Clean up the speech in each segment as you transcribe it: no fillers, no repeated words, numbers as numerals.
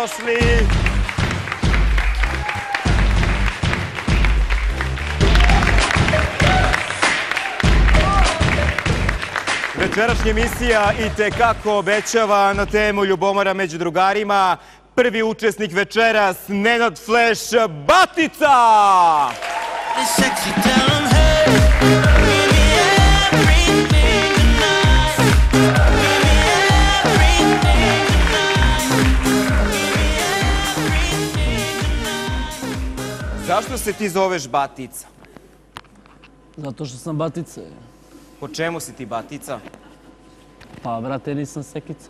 dobrodošli. Večerašnja emisija itekako obećava na temu ljubomora među drugarima. Prvi učesnik večeras, Nenad Fleš Batica! Zašto se ti zoveš Batica? Zato što sam Batica. Po čemu si ti Batica? Pa, brate, nisam Sekica.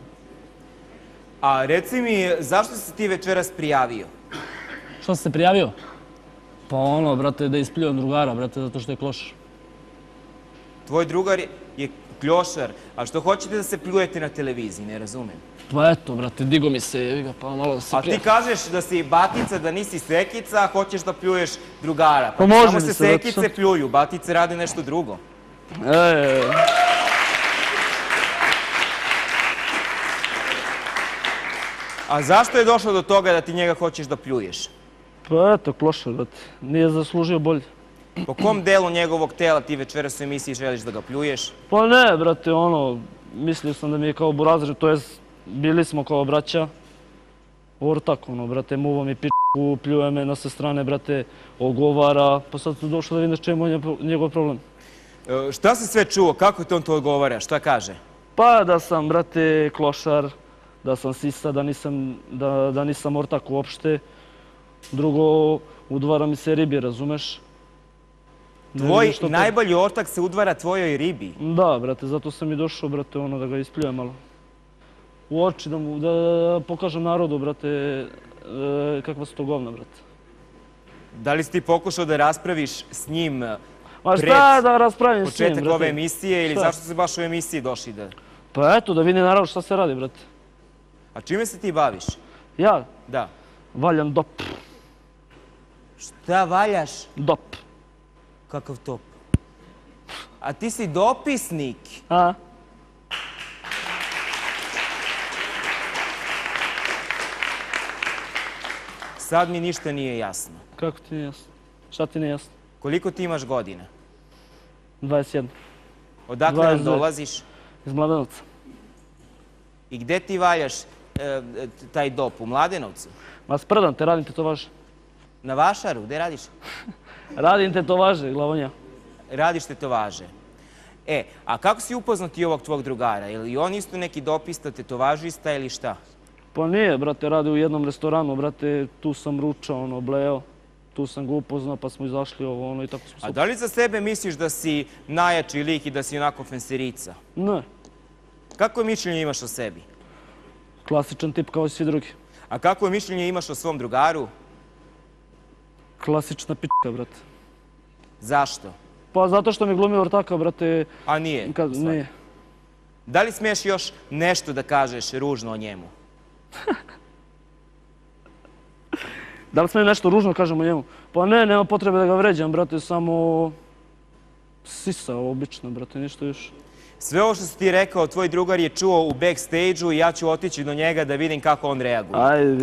A reci mi, zašto si ti večeras prijavio? Što si se prijavio? Pa ono, brate, da ispljujem drugara, brate, zato što je klošar. Tvoj drugar je kljošar, a što hoćete da se pljujete na televiziji, ne razumem. Pa eto, brate, digo mi se, jevi ga, pa malo da se A ti kažeš da si Batica, da nisi Sekica, a hoćeš da pljuješ drugara. Pa može samo mi se se, Sekice pljuju, Batice rade nešto drugo. A zašto je došlo do toga da ti njega hoćeš da pljuješ? Pa eto, klošar, brate, nije zaslužio bolje. Po kom delu njegovog tela ti večeras u emisiji želiš da ga pljuješ? Pa ne, brate, ono, mislio sam da mi je kao burazir, to jest, bili smo kao braća. Ortak, ono, brate, muva mi pičku, pljuje me na sve strane, brate, ogovara, pa sad su došli da vidiš čemu je njegov problem. Šta si sve čuo? Kako ti on to odgovara? Šta kaže? Pa da sam, brate, klošar, da sam sisa, da nisam ortak uopšte. Drugo, udvara mi se ribi, razumeš? Tvoj najbolji ortak se udvara tvojoj ribi? Da, brate, zato sam i došao, brate, ono, da ga ispljujem malo. U oči, da pokažem narodu, brate, kakva su to govna, brate. Da li si ti pokušao da raspraviš s njim Ma šta da raspravim s njim, brate? početak ove emisije ili zašto se baš u emisiji došli da... Pa eto, da vidi narod šta se radi, brate. A čime se ti baviš? Ja? Da. Valjam dop. Šta valjaš? Dop. Kakav top? A ti si dopisnik. A? Sad mi ništa nije jasno. Kako ti nije jasno? Šta ti nije jasno? Koliko ti imaš godina? 21. Odakle nam dolaziš? Iz Mladenovca. I gde ti valjaš taj dop? U Mladenovcu? Ma sprdam te, radim tetovaže. Na Vašaru? Gde radiš? Radim tetovaže, glavonja. Radiš tetovaže. A kako si upoznat i ovog tvog drugara? Je li on isto neki dopista, tetovažista ili šta? Pa nije, brate, radi u jednom restoranu, brate, tu sam ručao, ono, bleo. Tu sam ga upoznao, pa smo izašli ovo, ono, i tako smo se... A da li za sebe misliš da si najjači lik i da si onako fenserica? Ne. Kako mišljenje imaš o sebi? Klasičan tip kao i svi drugi. A kako mišljenje imaš o svom drugaru? Klasična pička, brate. Zašto? Pa zato što mi glumi ortaka, brate... A nije? Nije. Da li smiješ još nešto da kažeš ružno o njemu? Da li smijem nešto ružno kažem o njemu? Pa ne, nema potrebe da ga vređam, brate, samo... Sisa, obično, brate, ništa još. Sve ovo što si ti rekao, tvoj drugar je čuo u backstage-u i ja ću otići do njega da vidim kako on reaguje. Ajde.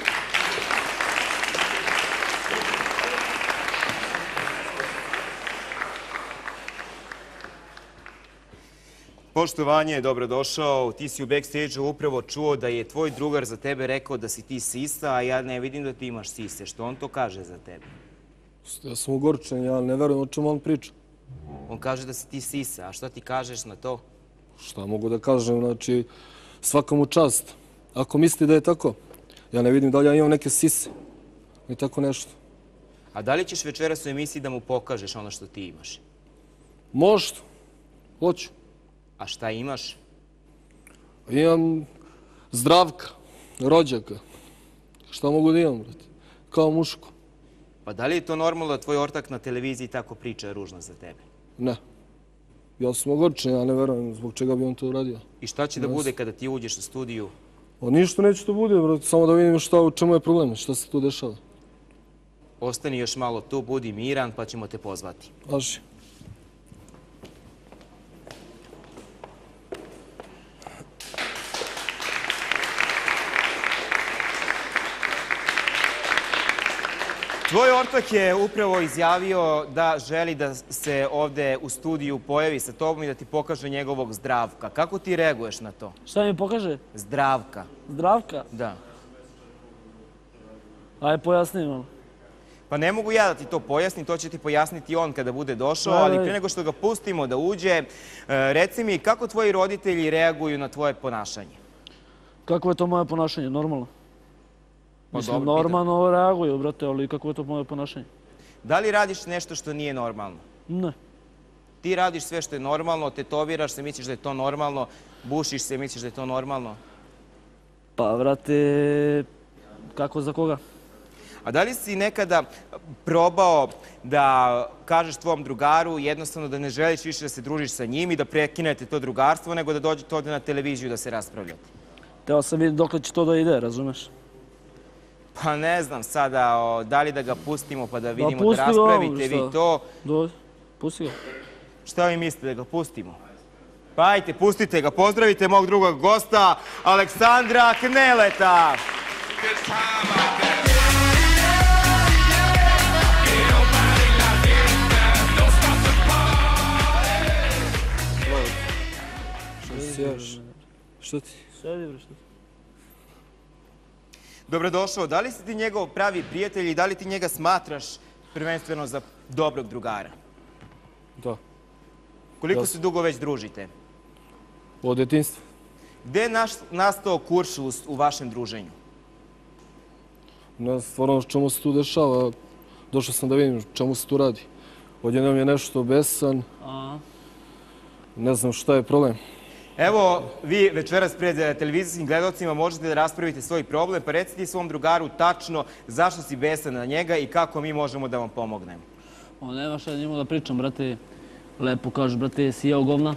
Poštovanje, dobrodošao. Ti si u backstage-u upravo čuo da je tvoj drugar za tebe rekao da si ti sisa, a ja ne vidim da ti imaš sise. Što on to kaže za tebe? Ja sam ogorčen, ja ne verujem o čemu on priča. On kaže da si ti sisa, a šta ti kažeš na to? Šta mogu da kažem, znači, svaka mu čast. Ako misli da je tako, ja ne vidim da li ja imam neke sise i tako nešto. A da li ćeš večeras u emisiji da mu pokažeš ono što ti imaš? Možda, hoću. A šta imaš? Imam Zdravka, rođaka. Šta mogu da imam, brate? Kao muško. Pa da li je to normalno da tvoj ortak na televiziji tako priča ružno za tebe? Ne. Ja sam ogorčen, ja ne verujem zbog čega bi on to uradio. I šta će da bude kada ti uđeš u studiju? Pa ništa neće to bude, brate. Samo da vidim šta, u čemu je problem, šta se tu dešava. Ostani još malo tu, budi miran, pa ćemo te pozvati. Važi. Tvoj ortak je upravo izjavio da želi da se ovde u studiju pojavi sa tobom i da ti pokaže njegovog Zdravka. Kako ti reaguješ na to? Šta mi pokaže? Zdravka. Zdravka? Da. Ajde, pojasni malo. Pa ne mogu ja da ti to pojasnim, to će ti pojasniti on kada bude došao, ali prije nego što ga pustimo da uđe, reci mi kako tvoji roditelji reaguju na tvoje ponašanje? Kako je to moje ponašanje? Normalno. Mislim, normalno reaguju, brate, ali kako je to moje ponašanje? Da li radiš nešto što nije normalno? Ne. Ti radiš sve što je normalno, tetoviraš se, misliš da je to normalno, bušiš se, misliš da je to normalno? Pa, brate, kako za koga? A da li si nekada probao da kažeš tvom drugaru jednostavno da ne želiš više da se družiš sa njim i da prekinete to drugarstvo, nego da dođete ovde na televiziju da se raspravljate? Teo sam vidjeti dok će to da ide, razumeš? Pa ne znam sada, da li da ga pustimo pa da vidimo da raspravite vi to. Pusti ga. Šta vi mislite, da ga pustimo? Pa ajte, pustite ga, pozdravite mog drugog gosta, Aleksandra Kneleta. Što ti? Sedi, bre, što ti? Dobrodošao. Da li si ti njegov pravi prijatelj i da li ti njega smatraš prvenstveno za dobrog drugara? Da. Koliko se dugo već družite? Od djetinjstva. Gde je nastao kuršlus u vašem druženju? Ne znam stvarno čemu se tu dešava. Došao sam da vidim čemu se tu radi. Odjednom je nešto besan. Ne znam šta je problem. Evo, vi večeras pred televizijskim gledalcima možete da raspravite svoj problem, pa recite svom drugaru tačno zašto si besan na njega i kako mi možemo da vam pomognemo. Nema šta njemu da pričam, brate. Lepo kažeš, brate, si jeo govna?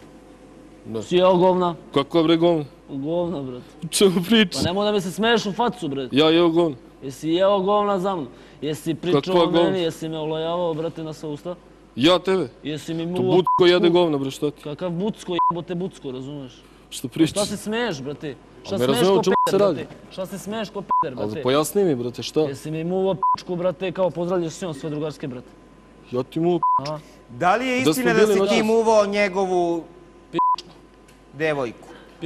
Si jeo govna? Kako bre govna? Govna, brate. Čemu pričaš? Pa nemoj da mi se smeješ u facu, brate. Ja jeo govna. Jesi jeo govna za mnom? Jesi pričao o meni, jesi me olajavao, brate, na sva usta? Ja tebe? Jesi mi To Bucko jede govna, bre, šta ti? Kakav Bucko, jebote Bucko, razumeš? Što pričaš? Šta se smeješ, brate? Šta ne smeješ razumem ko o čemu se peder, radi. brate? Šta se smeješ ko peder, brate? Ali pojasni mi, brate, šta? Jesi mi muvo pičku, brate, kao pozdravljaš s njom svoje drugarske, brate? Ja ti mu Da li je istina da si ti muvao njegovu devojku?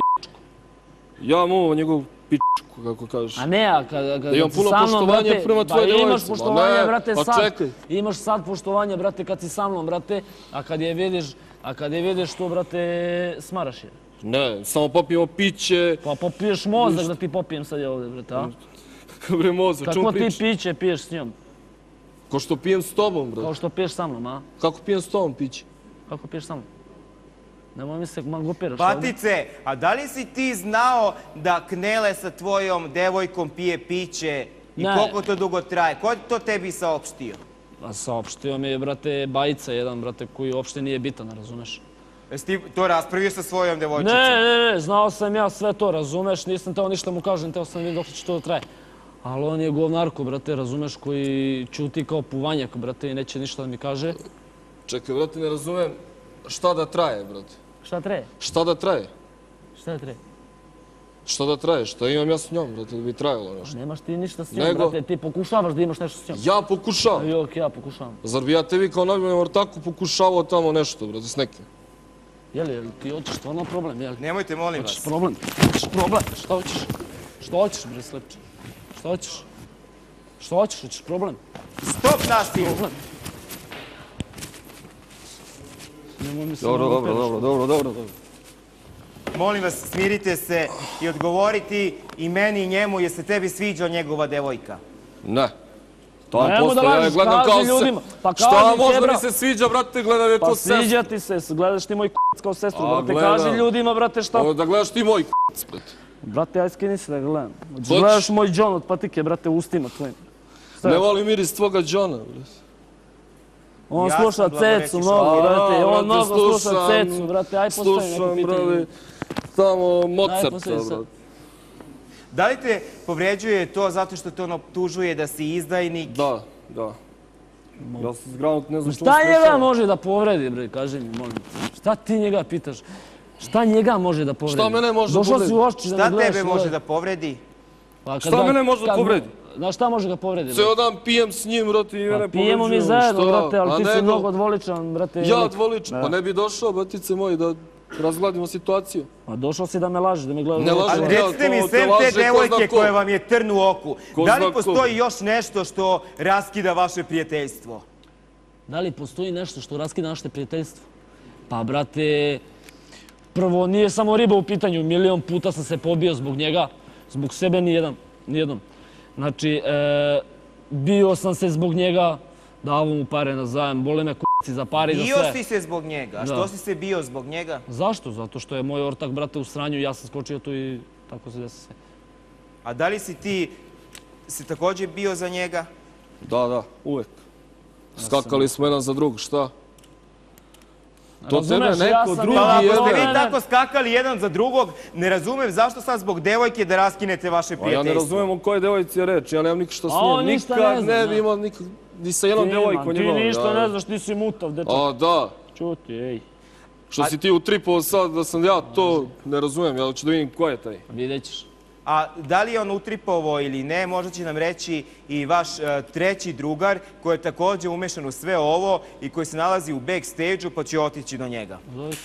Ja mu njegovu pičku, kako kažeš. A ne, a kada imam si puno sa mnom, poštovanja brate, prema tvojoj devojci. imaš poštovanje, brate, pa sad. čekaj. Imaš sad poštovanje, brate, kad si sa mnom, brate, a kad je vidiš to, brate, smaraš je. Ne, samo popijemo piće. Pa popiješ mozak da ti popijem sad je ovdje, brate, a? Kako bre mozak, čemu pričaš? Kako ti piće piješ s njom? Ko što pijem s tobom, brate. Kao što piješ sa mnom, a? Kako pijem s tobom piće? Kako piješ sa mnom? Nemoj mi se mangupiraš ovdje. Patice, a da li si ti znao da Knele sa tvojom devojkom pije piće i koliko to dugo traje? Ko je to tebi saopštio? A saopštio mi je, brate, bajica jedan, brate, koji uopšte nije bitan, razumeš? Jesi ti to raspravio sa svojom devojčicom? Ne, znao sam ja sve to, razumeš, nisam teo ništa mu kažem, teo sam vidim dok će to da traje. Ali on je govnarko, brate, razumeš, koji čuti kao puvanjak, brate, i neće ništa da mi kaže. Čekaj, brate, ne razumem šta da traje, brate. Šta traje? Šta da traje? Šta da traje? Šta da traje? Šta imam ja s njom, brate, da bi trajalo nešto? Nemaš ti ništa s njom, brate, ti pokušavaš da imaš nešto s njom. Ja pokušavam. Jok, ja pokušavam. Zar bi ja tebi kao najboljem ortaku pokušavao tamo nešto, brate, s nekim? Jel, ti hoćeš stvarno problem, jel? Nemojte, molim vas. Hoćeš problem? Hoćeš problem? Šta hoćeš? Šta hoćeš, bre, slepče? Šta hoćeš? Šta hoćeš? Hoćeš problem? Stop nasilju! Dobro. Molim vas, smirite se i odgovoriti i meni i njemu, je se tebi sviđa njegova devojka? Ne. To je Nemo da posto, ja lažiš, gledam kao kaži se... ljudima. Pa Šta kaži možda tebra. mi se sviđa, brate, gledam je Pa ko sestru. sviđa ti se, gledaš ti moj k***c kao sestru, brate, gledam. kaži ljudima, brate, šta... Da gledaš ti moj k***c, brate. Brate, aj skini se da ga gledam. Gledaš moj džon od patike, brate, u ustima tvojim. Ne voli miris tvoga džona, brate. On sluša cecu mnogo, brate, on mnogo sluša cecu, brate, aj postavi neko pitanje. Slušam, brate, tamo Mozarta, brate. Da li te povređuje to zato što te on optužuje da si izdajnik? Da. Ja sam zgranut, ne znam što Šta njega može da povredi, bre, kaži mi, molim te. Šta ti njega pitaš? Šta njega može da povredi? Šta mene može da povredi? Došao si u oči da me Šta gledaš. tebe može da povredi? Šta mene može da povredi? Znaš šta može ga povredi? Ceo dan pijem s njim, brate, i mene povređujem. Pijemo mi zajedno, brate, ali ti si mnogo dvoličan, brate. Ja dvoličan? Pa ne bi došao, bratice moji, da razgladimo situaciju. Pa došao si da me lažeš, da me gledaš. Ne lažem A ja, recite mi, to sem laže te ko zna devojke ko. koje vam je trn u oku, da li zna ko. postoji još nešto što raskida vaše prijateljstvo? Da li postoji nešto što raskida naše prijateljstvo? Pa, brate, prvo, nije samo riba u pitanju. Milion puta sam se pobio zbog njega. Zbog sebe nijednom. Znači, bio sam se zbog njega, davo mu pare na zajam, bole me k***ci za pare i za sve. Bio si se zbog njega. A što si se bio zbog njega? Zašto? Zato što je moj ortak, brate, u sranju, ja sam skočio tu i tako se desi sve. A da li si ti također bio za njega? Da, uvek. Skakali smo jedan za drugog, šta? To tebe Razumeš, ja neko sam drugi bio- Pa ako ste jebe. vi tako skakali jedan za drugog, ne razumem zašto sad zbog devojke da raskinete vaše Pa ja ne prijateljstvo. razumijem o kojoj devojci je reč, ja nemam nikad šta s A on njim. ništa Nikad ne zna, ne da. bi imao ni sa jednom devojkom Ti njegovom. ništa ne znaš, ti si mutav, dečak. A da, Čuti, ej. što si ti utripovao sad da sam ja to ne razumijem, ja ću da vidim ko je taj. Vidjet ćeš. A da li je on utripovao ili ne, možda će nam reći i vaš treći drugar koji je također umešan u sve ovo i koji se nalazi u backstage-u, pa će otići do njega. Zove.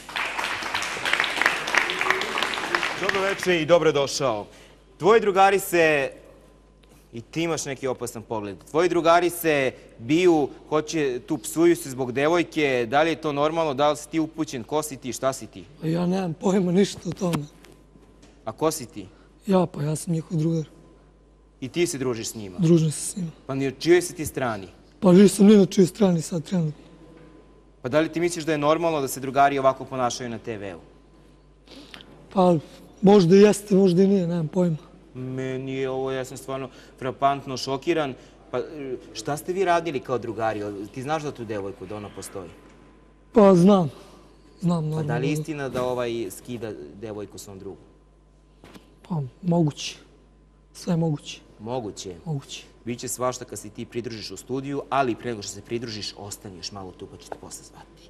Dobro večer i dobrodošao. Tvoji drugari se, i ti imaš neki opasan pogled, tvoji drugari se biju, psuju se zbog devojke, da li je to normalno, da li si ti upućen, ko si ti, šta si ti? Pa ja nemam pojma ništa o tome. A ko si ti? Ja sam njihov drugar. I ti se družiš s njima? Družim se s njima. Pa ni od čijoj si ti strani? Pa nisam ni na čijoj strani sad trenutno. Pa da li ti misliš da je normalno da se drugari ovako ponašaju na TV-u? Pa možda i jeste, možda i nije, nemam pojma. Meni je ovo, ja sam stvarno frapantno šokiran. Pa šta ste vi radili kao drugari? Ti znaš za tu devojku, da ona postoji? Pa znam Pa normalno. da li je istina da ovaj skida devojku svom drugu? Pa moguće. Sve je moguće. Moguće. Moguće. Biće svašta kad se ti pridružiš u studiju, ali prije nego što se pridružiš, ostani još malo tu pa ću te posle zvati.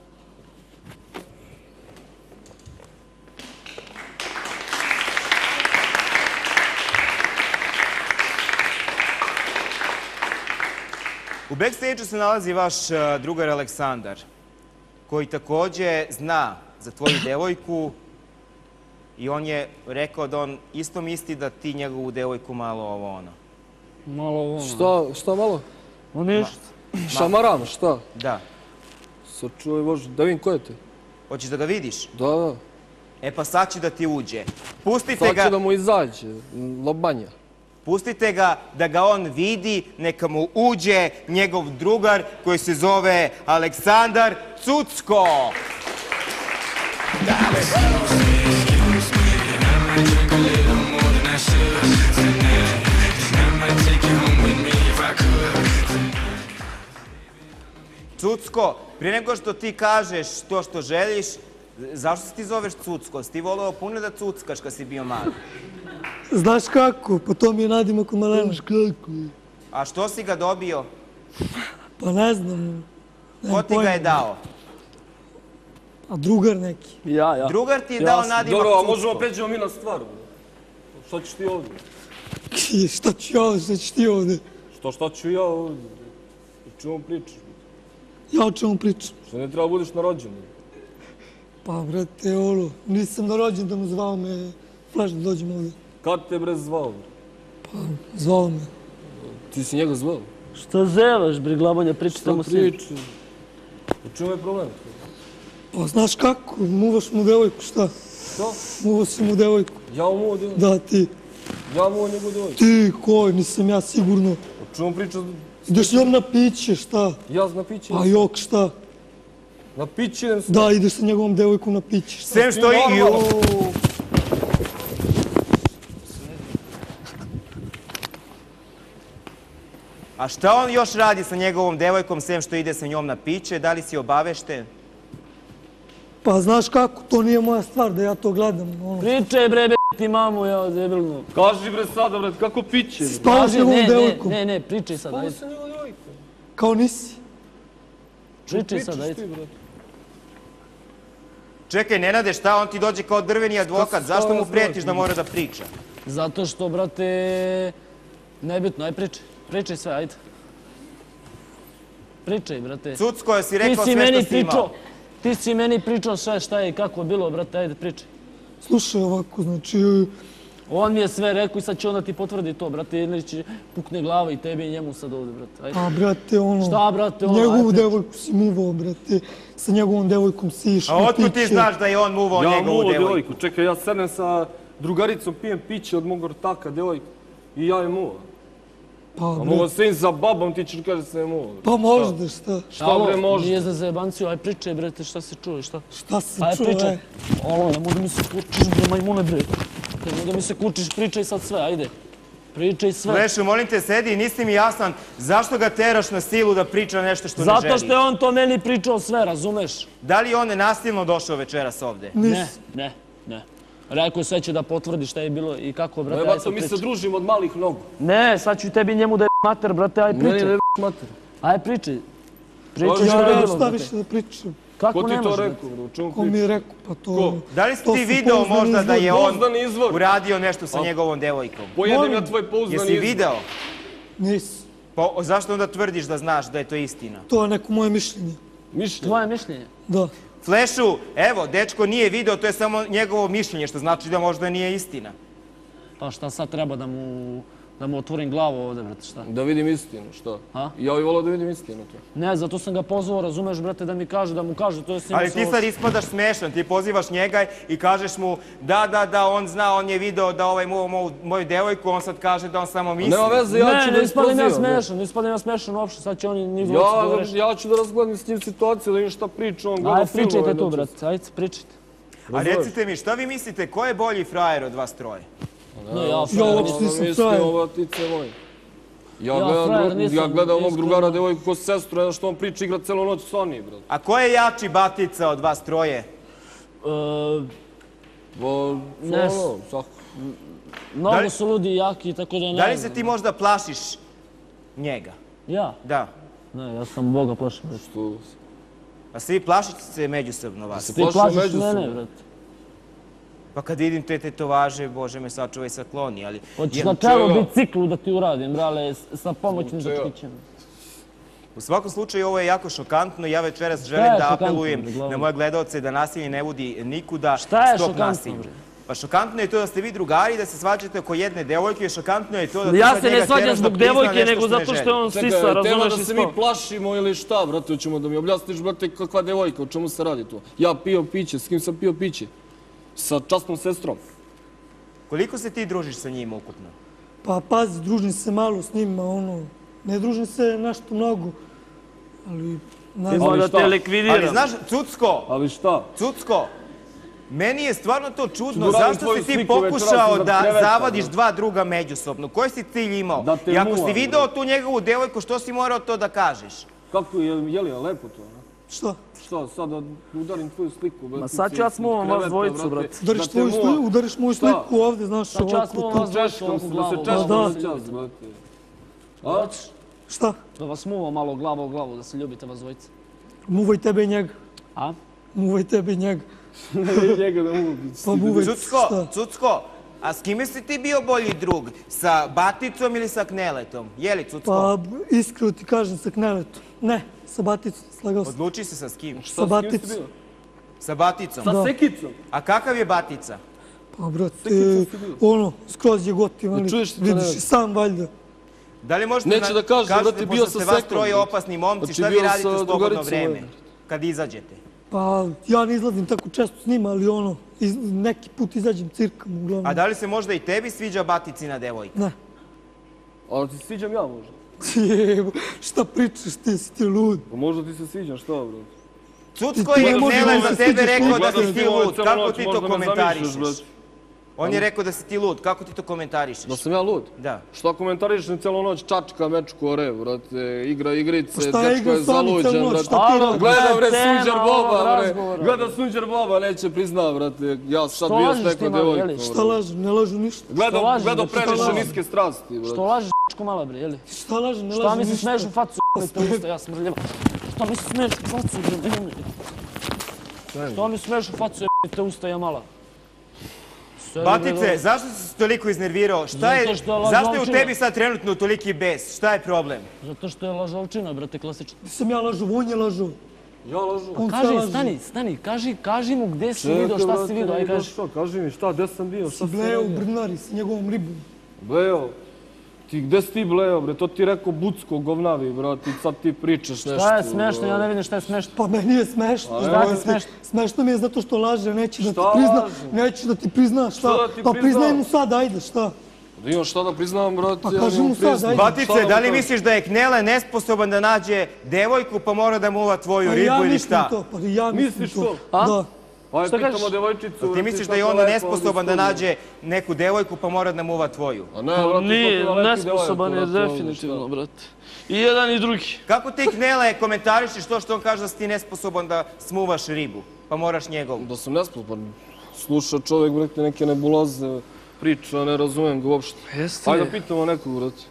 U backstage-u se nalazi vaš drugar Aleksandar, koji također zna za tvoju devojku i on je rekao da on isto misli da ti njegovu devojku malo ovo ono. Malo ovo. Šta malo? O ništa. Šamaram, šta? Da. Sačuvaj Bože, da vidim ko je te. Hoćeš da ga vidiš? Da. E pa sad će da ti uđe. Pustite Sad će ga, da mu izađe, lobanja. pustite ga da ga on vidi, neka mu uđe njegov drugar koji se zove Aleksandar Cucko. Cucko, prije nego što ti kažeš to što želiš, zašto se ti zoveš Cucko? Si ti voleo puno da cuckaš kad si bio mali? Znaš kako? Pa to mi je nadimak u malena. Znaš kako? A što si ga dobio? Pa ne znam. Ko Nemam ti ga je pojma. dao? A drugar neki. Ja. Drugar ti je dao nadimak Dobro, a Cucko. možemo pređemo mi na stvar. Šta ćeš ti ovdje? Šta ću ja, šta ćeš ti ovdje? Šta ću ja ovdje? O čemu pričaš? Ja o čemu pričam? Što ne treba budeš na rođenju? Pa brate, nisam na rođendan, zvao me Flash da dođem ovdje. Kad te bre zvao? Zvao me. Ti si njega zvao? Šta zevaš, bre, glabanja, pričaj Šta tamo svi. pričaš? U čemu je problem? Pa znaš kako? Muvaš mu devojku, šta? Šta? Muvao si mu devojku. Ja mu djevojku? Da, ti. Ja mu njegovu djevojku? Ti, koj, nisam ja sigurno. O čemu pričaš? Ideš njom na piće, šta? Ja na piće? A jok, šta? Na piće idem Da, ideš sa njegovom devojkom na piće, šta? Sem što i... A šta on još radi sa njegovom devojkom, sem što ide sa njom na piće? Da li si obavešten? Pa znaš kako, to nije moja stvar da ja to gledam. Pričaj, bre, ti mamu, ja, debilno. Kaži bre sada, bre, kako piće? Spavaš s njegovom devojkom. Ne, pričaj sad, ajde. sa njegovom djevojkom? Kao nisi. Pričaj sad, ajde. Čekaj, Nenade, šta? On ti dođe kao drveni advokat. Zašto mu prijetiš da mora da priča? Zato što, brate, Nebitno, aj pričaj. Pričaj sve, ajde. Pričaj, brate. Cucko, jesi rekao sve što si imao? Ti si meni pričao sve šta je i kako je bilo, brate, ajde, pričaj. Slušaj ovako, znači, On mi je sve rekao i sad će onda ti potvrdi to, brate, ili će pukne glava i tebi i njemu sad ovdje, brate. Ajde. a brate, ono... Šta, brate, ono, Njegovu ajde. devojku si muvao, brate. Sa njegovom devojkom si išao. A otkud ti znaš da je on muvao njegovu devojku? Čekaj, ja sedem sa drugaricom, pijem piće od mog ortaka, devojka. I ja je muva. Pa, A brate, mogo sin za babom, ti ćeš kaže se je muva. pa možda, šta? Šta bre može? Nije za zajebanciju, aj pričaj, brate, šta se čuje, šta? Šta si Aj čuo, pričaj. Olo, nemoj da mi se kučiš, bre, majmune, bre. Nemoj da mi se kučiš, pričaj sad sve, ajde. Pričaj sve. Lešu, molim te, sedi i nisi mi jasan zašto ga teraš na silu da priča nešto što ne želi. Zato što je on to meni pričao sve, razumeš? Da li je on nasilno došao večeras ovde? Ne. Rekao je sve će da potvrdi šta je bilo i kako, brate, aj Evo, sad mi se pričaj. družimo od malih nogu. Ne, sad ću tebi njemu da je mater, brate, aj Meni pričaj. ne mater. Aj pričaj. Pričaj Može, šta je Ja bilo, šta brate. više da pričam? Kako Ko ti ne to može, brate? rekao, bro? O čemu Ko mi pričaš? je rekao, pa to... Ko? Da li si To ti su video pouzdani možda da je izvori. on Pouzdani izvor. uradio nešto sa njegovom devojkom? Pojedem ja tvoj pouzdani Jesi izvor. video? Nisi. Pa zašto onda tvrdiš da znaš da je to istina? To je neko moje mišljenje. Mišljenje. Tvoje mišljenje? Da. Flešu, evo, dečko nije video, to je samo njegovo mišljenje, što znači da možda nije istina. Pa šta sad treba da mu otvorim glavu ovdje, brate, šta? Da vidim istinu, šta? A? Ja bih volao da vidim istinu to. Ne, zato sam ga pozvao, razumeš, brate, da mu kaže, to je s njim Ali ti sad ispadaš smešan, ti pozivaš njega i kažeš mu da, on zna, on je video da ovaj moju devojku, on sad kaže da on samo misli. Nema veze, ja ću da Ne ispadim ja isprozivam. smešan, ne ispadim ja smešan uopšte, sad će oni ni dvojice da reši. Ja ću da razgledam s njim situaciju, da vidim šta priča, on gleda Ajde, filmove. pričajte tu, noćas. brate, ajde, pričajte. A recite mi, šta vi mislite, ko je bolji frajer od vas troje? No, ja, Ja frajer, uopšte nisam Mislim, frajer. ovatice moji. frajer nisam, Ja gledam ovog iskreno. drugara devojku ko sestru, jedno što on priča, igra celu noć s Sony, brate. A ko je jači batica od vas troje? Ne, Svako. mnogo su ludi i jaki, tako da ne Da li se znam. ti možda plašiš njega? Ja? Da. Ne, ja sam Boga plašim, brate. Tu. Pa svi plašite se međusobno vas. Se Ti plašimo plašiš međusobno. mene, brate. Pa kad vidim te tetovaže, Bože me sačuvaj sa kloni, ali... Hoćeš na čelo biciklu da ti uradim, brale, sa pomoćnim Zbog čega? začkićem. U svakom slučaju ovo je jako šokantno i ja večeras je želim da šokantno, apelujem bre, glavno? na moje gledalce da nasilje ne vodi nikuda. Šta je stop šokantno, nasilju. bre? Pa šokantno je to da ste vi drugari, da se svađate oko jedne devojke, šokantno je to da ti Ja sad se ne njega svađam teraš da zbog prizna devojke, nešto nego što ne zato što želi. je on Čekaj, sisa, tema razumeš da i se mi sto. plašimo ili šta, brate, hoćemo da mi objasniš, brate, kakva devojka, o čemu se radi tu? Ja pio piće, s kim sam pio piće? Sa časnom sestrom. Koliko se ti družiš sa njima ukupno? Pa pazi, družim se malo s njima, ono... Ne družim se nešto mnogo. Ali... Ne znam. Ima da šta? te Ali likvidiram. znaš, Cucko, Ali šta? Cucko, meni je stvarno to čudno, Zaboravim zašto tvoju si ti sliku večeras pokušao iza da kreveta, zavadiš bre. dva druga međusobno? Koji si cilj imao? Da te I ako si muvam, video bre. tu njegovu devojku, što si morao to da kažeš? Kako je li lepo to, ne? Šta? Šta, sad da udarim tvoju sliku, brate? Ma sad ću ja smuvam vas dvojicu, brate. Udariš tvoju sliku, udariš moju Šta? sliku ovdje, znaš, Sad ću ja ovako smuvam tu. vas dvojicu Češkam ovako se, da se glavu. češkam da. na čas, brate. A? Hoćeš Šta? da vas smuvam malo glava u glavu, da se ljubite vas dvojice? Muvaj tebe i njega. A? Muvaj tebe i njega. Njega da mogu biti. Pa muvaj, Cucko, šta? Cucko, a s kime si ti bio bolji drug? Sa Baticom ili sa Kneletom? Jeli, Cucko? Pa iskreno ti kažem sa Kneletom. Ne, sa Baticom, slagao sam. Odluči se sa s kim? Sa Baticom. Sa Baticom. Sa sekicom. A kakav je Batica? Pa brate, Sekicom si bio. ono, skroz je gotiv, ali čuješ ti to, vidiš ne? i sam valjda. Da li možete Neće da kažem, kažete, brate, pošto bio ste sa vas Sekom, troje brate. opasni momci, Znači, šta vi bio radite sa u slobodno drugaricom vreme? mojom. Kad izađete? Pa ja ne izlazim tako često s njima, ali ono, neki put izađem cirkam uglavnom. A da li se možda i tebi sviđa Baticina devojka? Ne. Ali ti se sviđam ja možda. Jebo, šta pričaš, ti si ti lud. Pa možda ti se sviđam, šta brate? Cucko Ti je ne možeš Knele da za se tebe sviđaš rekao da Gledam si ti filmove lud. celu Kako noć, ti to možda me zamišljaš, komentarišeš? brate. On je rekao da si ti lud. Kako ti to komentarišeš? Da sam ja lud? Da. Šta komentarišem celu noć, čačka, mečku, ore, brate, igra igrice, Šta je dečko je igra s vami zaluđen, celu noć, brate. šta ti Alo, radiš? Gledam, bre, Tema Sunđer ovog Boba, bre. razgovora. Gleda Sunđer Boba, neće prizna, brate. Ja sad Što bio s lažeš nekom ti, malo, devojkom. jeli? brate. Šta lažem, ne lažem ništa. Gledam, lažeš, gledam brate, šta previše lažeš? niske strasti, brate. Što lažeš čko mala, bre, jeli? Šta lažem, ne Šta lažem mi se ništa. smeješ u facu, te usta, ja smrljava. Šta mi se smeješ u facu, bre, Šta mi smeješ u facu, te usta, ja mala? Batice, zašto si se toliko iznervirao? Šta je, Zato što je zašto je u lažovčina. tebi sad trenutno toliki bes? Šta je problem? Zato što je lažovčina, brate, klasično. Nisam ja lažov, on je lažov. Ja lažu. On sve Kaži, laže. stani, kaži mu gde si vidio, šta si vidio, aj kaži. Kaži mi šta, gde sam bio, šta Si sam bleo u radio? Brnari s njegovom ribom. Bleo. Ti, gde si ti bleo, bre? To ti rekao Bucko, govnavi, brate, i sad ti pričaš nešto. Šta je smešno, ja ne vidim šta je smešno. Pa meni je smešno. Šta ti smešno? Smešno mi je zato što laže, neće da ti Šta prizna. laže? Neće da ti prizna, šta? Šta da ti Pa prizna? priznaj mu sad, ajde, šta? Da imam šta da priznavam, brate, Pa ja kaži nemam mu sad, priznam. ajde. Batice, da li misliš da je Knele nesposoban da nađe devojku pa mora da muva tvoju Pa ribu ja ili mislim šta? to, pa ja mislim Misliš to. to? A? Da. Ajde, Šta pitamo kažeš? devojčicu. Ti misliš da je onda nesposoban da nađe neku devojku pa mora da muva tvoju? A ne, brate, Nije, to ti lepi nesposoban je devojku, brate, definitivno, brate. I jedan i drugi. Kako ti Knele komentarišiš to što on kaže da si ti nesposoban da smuvaš ribu pa moraš njegovu? Da sam nesposoban. Sluša čovjek, brate, neke nebuloze, priča, ne razumem ga uopšte. Jeste. Ajde da pitamo nekog, brate.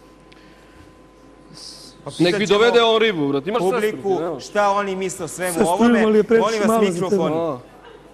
Pa Nek mi pitaćemo dovede on ribu, brate. Imaš sestru, ti publiku nemaš? šta oni misle o svemu Sestru ovome. imali je previše Molim vas mala za mikrofon. tebe. A,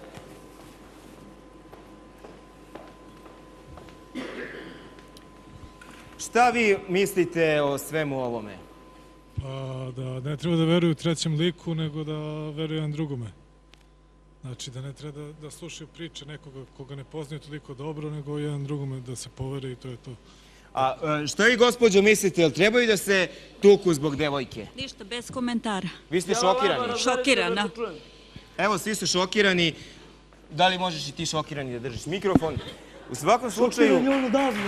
Šta vi mislite o svemu ovome? Pa da ne treba da veruju trećem liku, nego da veruju jedan drugome. Znači da ne treba da slušaju priče nekoga koga ne poznaju toliko dobro, nego jedan drugome da se povere i to je to. A što vi, gospođo, mislite? Jel trebaju da se tuku zbog devojke? Ništa, bez komentara. Vi ste šokirani. Šokirana. Evo, svi su šokirani. Da li možeš i ti šokirani da držiš mikrofon? U svakom slučaju, Šokiran je on odavno.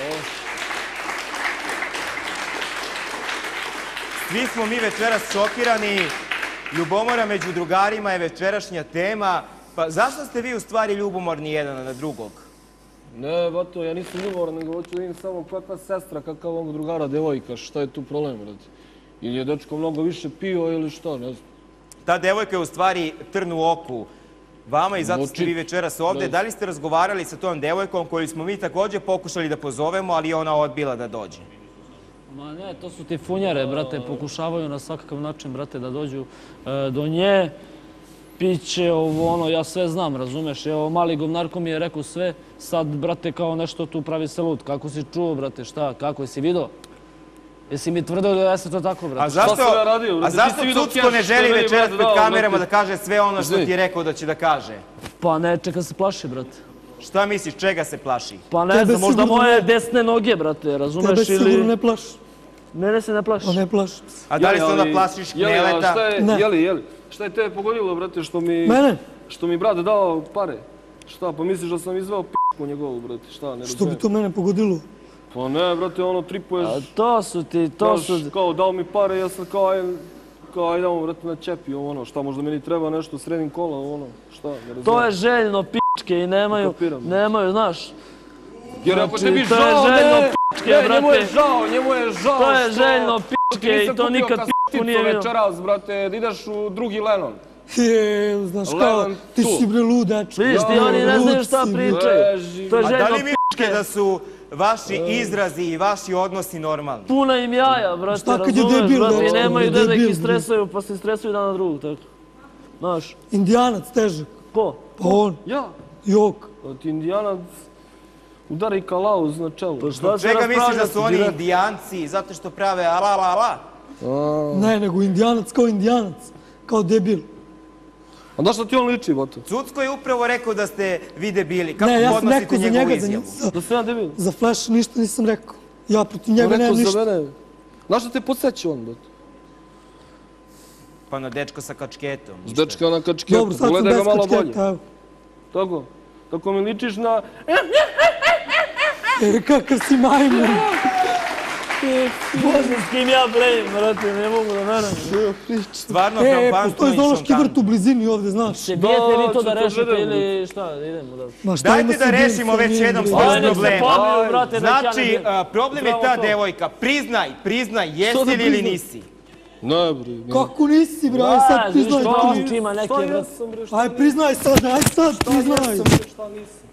svi smo mi večeras šokirani. Ljubomora među drugarima je večerašnja tema. Pa zašto ste vi u stvari ljubomorni jedan na drugog? ne, bato, ja nisam ljubomoran, nego hoću da vidim samo kakva sestra, kakav ovog drugara, devojka, šta je tu problem, brate? Ili je dečko mnogo više pio ili šta, ne znam. Ta devojka je u stvari trn u oku vama i zato ste vi večeras ovde. Da li ste razgovarali sa tom devojkom koju smo mi takođe pokušali da pozovemo, ali je ona odbila da dođe? Ma ne, to su ti funjare, brate, pokušavaju na svakav način, brate, da dođu do nje. Piće, ovo, ono, ja sve znam, razumeš? Evo, mali govnarko mi je rekao sve, sad, brate, kao nešto tu pravi se lud. Kako si čuo, brate, šta, kako, jesi vidio? Jesi mi tvrdio da jeste to tako, brate? A zašto, sam ja radio, brate? Ti zašto si vidio Cucko keš ne što želi je meni, večeras brate, pred dao, kamerama da brate? kaže sve ono što Izvini. ti je rekao da će da kaže? Pa ne, čeka se plaši, brate. Šta misliš, čega se plaši? Pa ne Tebe znam, možda sigurno moje ne. desne noge, brate, razumeš? Tebe sigurno Ili... ne plaši. Mene se ne plaši. Pa ne plaši. A da li se Jeli, onda ali- plašiš jeli, a Kneleta? šta je, Ne. jeli, šta je tebe pogodilo, brate, Mene? što mi brat dao pare? Šta, pa misliš da sam izveo p***ku njegovu, brate, šta, ne Što bi razumijem? to mene pogodilo? Pa ne, brate, ono, tripuješ, A to su ti, to su... kao, dao mi pare, ja sam kao, aj, idemo, brate, na čepi, ono, šta, možda meni treba nešto, sredim kola, ono, šta, ne razumijem. To je željno pičke i nemaju, Kapiram. nemaju, znaš. Jer ako Znači, tebi to je žao, željno ne, pičke, ne, njemu je brate. žao, njemu je žao To je što- željno što ti pičke i nisam to kupio nikad pičku kaseticu nije vidio. večeras, brate, da ideš u drugi Lennon. Znaš kao, Levan ti tu. si bre lud, dečko. Vidiš, ti oni ne znaju šta Lud si, bre. pričaju. To je A da željno li mislite da su vaši izrazi i vaši odnosi normalni? puna im jaja, brate, Šta kad je razumeš, debil, brate, i dečko, nemaju debil, da ih bre. istresuju, pa se istresuju jedan na drugog, tako. Znaš, Indijanac težak. ko? Pa on, Ja, jok. ti indijanac udari kalauz na čelu. Pa šta se Čega misliš da raspravljati? su oni indijanci zato što prave ala la la? Ne, nego indijanac kao indijanac. Kao debil. A da što ti on liči, bato? Cucko je upravo rekao da ste vi debili. Kako Ne, ja sam podnosite rekao za njegovu njega, izjavu? Da sam ja debil? za Flash ništa nisam rekao. Ja protiv njega nemam Rekao za ništa. mene. Znaš što te podsjeća on, bato? Pa na dečko sa kačketom. S dečka na kačketu, Dobro, sad sam pogledaj ga bez malo bolje. kačketa, evo. Tako? Tako mi ličiš na... Kakav si majmun. Bože, s kim ja blejim, brate, ne mogu da verujem. Stvarno Postoji frampantno i zoološki šontanno. vrt u blizini ovde, znaš. Se bijete vi to da ću to rešite gledam, ili šta, da idemo da... Ma šta ima Dajte da sa rešimo Biljcem, već jednom bre? svoj Ajde, nek se problem. pobiju, brate, da ja ne Znači, bijem. problem je Bravo ta to. devojka. Priznaj, jesi da li ili priznam? nisi? Ne, bre. Kako nisi, bre, aj sad Znaš, priznaj što ti. oči ima neke, Šta ja brate. sam, bre, šta Aj priznaj sad, aj sad priznaj. jesam, bre, šta nisam?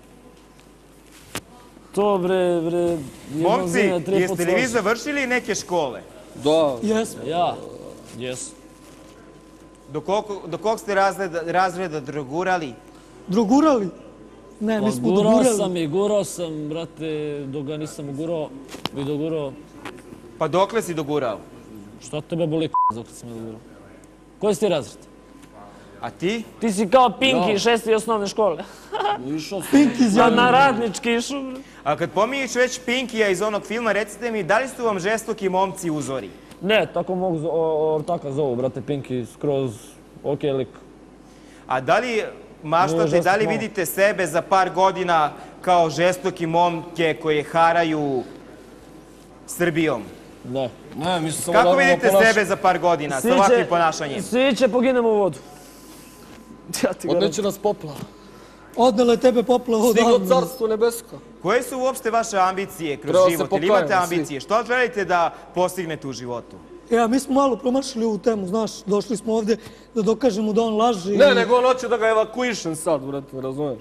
To bre, jednom Momci, zina, tri put jeste li vi složi. završili neke škole? Da. Jesmo. Ja, jes. Do kog ste razreda drogurali? Drogurali? Ne, mi smo Gurao sam, brate, dok ga nisam ugurao i dogurao. Pa dokle si dogurao? Šta tebe boli dok sam ga dogurao? Koji si ti razred? A ti? Ti si kao Pinki, 6. osnovne škole. Pinki iz Na radnički išao. A kad pominješ već Pinkija iz onog filma, recite mi, da li su vam žestoki momci uzori? Ne, tako mogu ortaka zovu, brate, Pinki, skroz ok lik. A da li maštate, da li vidite sebe za par godina kao žestoki momke koje haraju Srbijom? Ne. Ne, mi se samo Kako normalno vidite ponašamo. sebe za par godina sa ovakvim ponašanjem? Svi će poginemo u vodu. Odneće nas poplava. Odnele tebe poplava Stiglo odavno. carstvo nebesko. Koje su uopšte vaše ambicije kroz Treba se život? Ili imate pokajemo svi. ambicije? Što želite da postignete u životu? Mi smo malo promašili ovu temu, znaš, došli smo ovdje da dokažemo da on laže. Ne, nego on hoće da ga evakuišem sad, brate, razumeš?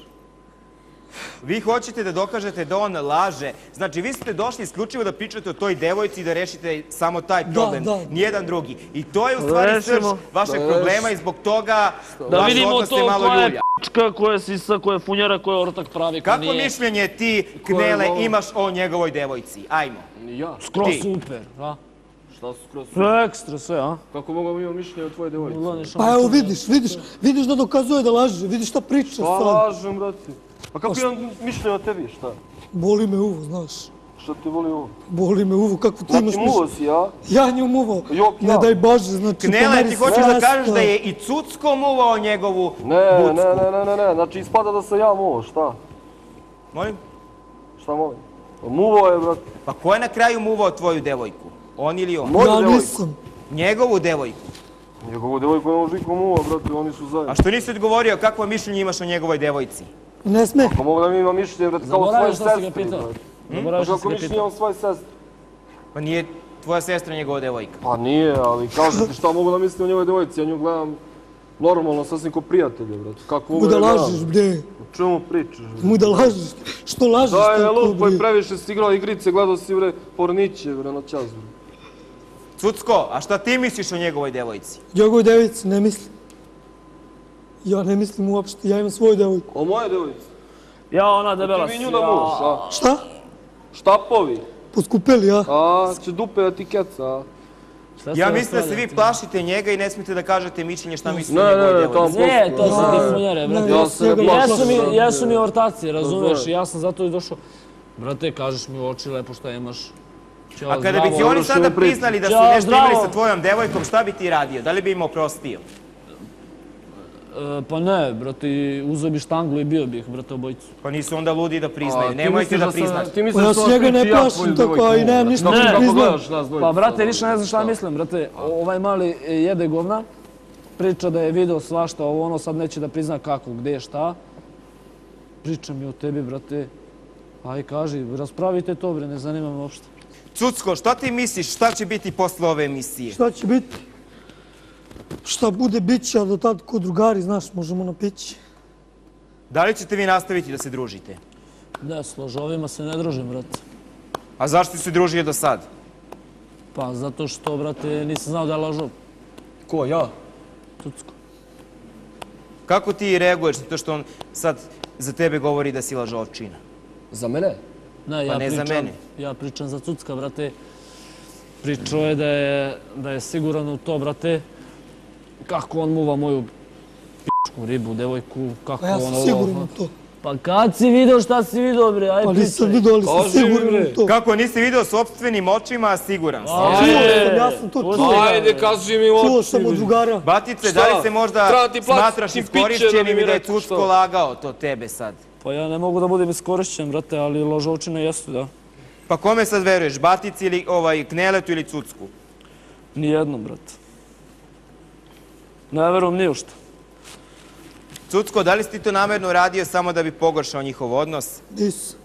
Vi hoćete da dokažete da on laže. Znači, vi ste došli isključivo da pričate o toj devojci i da rešite samo taj problem. Nijedan drugi. I to je u stvari srž vašeg problema i zbog toga da vaš vidimo odnos se to malo koja je ljulja. p***čka, koja je sisa, koja je funjara, koja je ortak pravi, koja Kako nije. mišljenje ti, Knele, imaš o njegovoj devojci? Ajmo. Ja. Skroz super, a? Šta su skroz? Sve ekstra, sve, a? Kako mogu imati mišljenje o tvojoj devojci? Pa evo vidiš da dokazuje da laže, vidiš šta priča Pa sad. lažem, brate. Pa kako imam mišljenje o tebi, šta? Boli me uvo, znaš. Šta ti voli ovo? Boli me uvo, kako ti imaš Znači muvo si, ja? Ja nju muvao. Ne daj Bože, znači Knele, ti hoćeš da kažeš da je i Cucko muvao njegovu bucku? Ne, znači ispada da sam ja muvo, šta? Molim? Šta molim? Muvo je, brate. Pa ko je na kraju muvao tvoju devojku? On ili on? Moju Ja devojku. nisam. Njegovu devojku? Njegovu devojku ne može niko muva, brate, oni su zajedno. A što nisi odgovorio kakvo mišljenje imaš o njegovoj devojci? Ne sme. Pa mogu da mi ima mišljenje, brate, kao svoje Zaboravio šta si ga sestri, pitao. brate. Zaboravio šta si Kako ga mišljenje pitao. imam svoje sestri? Pa nije tvoja sestra njegova devojka. Pa nije, ali kažete šta mogu da mislim o njegove devojci, ja nju gledam normalno, sasvim ko prijatelje, brate. Kako mogu Mu da gledam? lažeš, bre. O čemu pričaš, brate? Mu da lažeš. Što lažeš Daj, ne tako, lupaj, bre? previše si igrao igrice, gledao si, bre, porniće, bre, na čas, bre. Cucko, a šta ti misliš o njegovoj devojci? Njegovoj devojci ne mislim. Ja ne mislim uopšte, ja imam svoju devojku. O moje devojci? Ja, ona debela Ti si, vi nju da muvaš, a? Šta? Štapovi? Poskupeli, ja? A, će dupe da ti keca, a? Ja mislim da se vi plašite njega i ne smijete da kažete mišljenje šta mislite o Ne, njegovoj ne, devojci. tamo Ne, to su ti funjare, brate. Ja se ne plašim. Jesu mi ortaci, razumeš? Ja sam zato i došao. Brate, kažeš mi u oči lepo šta imaš. Ćao, A kada bi ti zdravo. oni sada priznali da su Ćao, nešto imali zdravo. sa tvojom devojkom, šta bi ti radio? Da li bi im oprostio? Pa ne, brate, uzeo bi štanglu i bio bi ih, brate, obojicu. Pa nisu onda ludi da priznaju. Nemojte da priznate. Ti Pa misliš ja da s sam njega ne priča ja plašim tvoju tako, devojku a i nemam muvam. ništa Kako da kako priznam. gledaš nas dvojicu? Pa, brate, više ne znam šta mislim, brate. Ovaj mali jede govna, priča da je video svašta, ovo ono, sad neće da prizna kako, gde, šta. Priča mi o tebi, brate. Aj, kaži, raspravite to, bre, ne zanima me uopšte. Cucko, šta ti misliš, šta će biti posle ove emisije? Šta će biti? Šta bude, bit će, a do tad ko drugari, znaš, možemo na pići. Da li ćete vi nastaviti da se družite? Ne, s ložovima se ne družim, brate. A zašto si se družio do sad? Pa, zato što, brate, nisam znao da je lažov. Ko, ja? Tucko. Kako ti reaguješ na to što on sad za tebe govori da si lažovčina? Za mene? Ne, Pa ne za mene. Ja pričam za Cucka, brate. Pričao je da je siguran u to, brate. Kako on muva moju p***čku ribu, devojku, kako Pa ja on sam ovo... siguran u to. Pa kad si video šta si video, bre, aj Pa nisam pričaj. vidio, ali sam Kaži mi, siguran bre. u to. Kako nisi video sopstvenim očima, a siguran sam. Ja sam to čuo. Ajde, kaži mi u oči. Čuo sam od drugara. Batice, Šta? da li se možda Treba ti platiti smatraš piće da iskorišćenim bi i da je rekao Cucko što? lagao to tebe sad? Pa ja ne mogu da budem iskorišćen, brate, ali lažovčine jesu, da. Pa kome sad veruješ, Batici ili Kneletu ili Cucku? Nijednom, brate. Ne verujem ni u šta. Cucko, da li si ti to namerno radio samo da bi pogoršao njihov odnos? Nisam.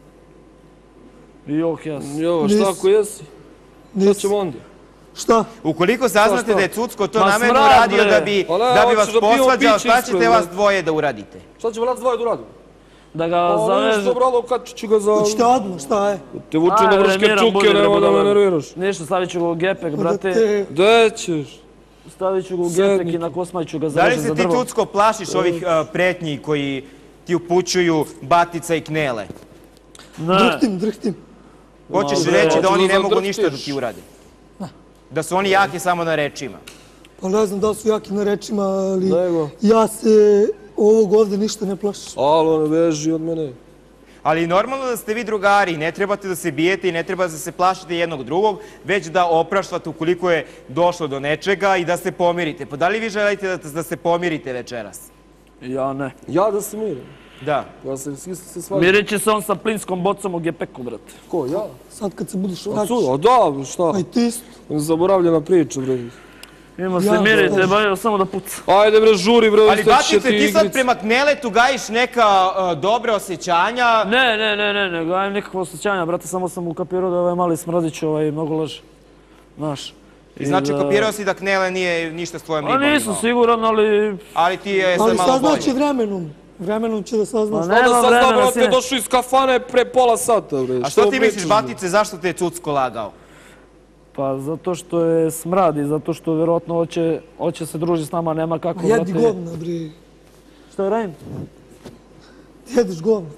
I ok, ja sam. Jo, šta ako jesi? Šta ćemo onda? Šta? Ukoliko saznate Šta? da je Cucko to Ma namerno smrad, radio bre. da bi Pa ne, vas hoćeš da pijemo posvađao, piće šta ispred, ćete vas bre. dvoje da uradite? Šta ćemo nas dvoje da uradimo? Da ga Pa zavežem. nešto, bralo, kad ću ga za... Hoćete odmah, šta je? Te vuče na vrške čuke, nema da me nerviraš. Ništa, stavit ću ga u gepek, Da brate. te... Gde ćeš? Stavit ću ga u Sedni. gepek i na kosmaj ću ga Da li zavežem se za ti, drvo. Cucko, plašiš ovih pretnji ti upućuju Batica i Knele. Ne. Drhtim. Hoćeš Ne, reći da hoću oni da ne mogu zadrhtiš. ništa da ti urade? Da su oni jaki samo na rečima? Pa ne znam da li su jaki na rečima, ali Nego. ja se ovog ovde ništa ne plašim. Alo, ne beži od mene. Ali normalno da ste vi drugari, ne trebate da se bijete i ne treba da se plašite jednog drugog, već da opraštate ukoliko je došlo do nečega i da se pomirite. Pa da li vi želite da se pomirite večeras? Ja ne. Ja da se mirim. Da. Ja se svađam. Mirit će se on sa plinskom bocom u gepeku, brate. Ko, ja? Sad kad se budeš A vraćaš, da, šta? aj ti isto. Zaboravljena priča, bre. Ima se Ja, mirite, da. ba samo da puca. Ajde, bre, žuri, bre, Ali Batice, ti sad prema Kneletu gajiš neka dobra osjećanja. Ne gajem nikakvo osjećanja, brate, samo sam ukapirao da je ovaj mali smradić mnogo laže. Znaš. I znači kapirao si da Knele nije ništa s tvojom A ribom nisam imao. siguran, ali... Ali ti je sad Ali malo saznaće bolje. vremenom. Vremenom će da saznaš. Ma Onda Nema sad vremena, znam, brate, sine. došao iz kafane pre pola sata, bre. A što ti misliš, pričaš, Batice, zašto te je Cucko lagao? Pa zato što je smrad i zato što vjerojatno hoće se družiti s nama, nema kako, brate. Jedi govna, bre. Što je radim? Jediš govna.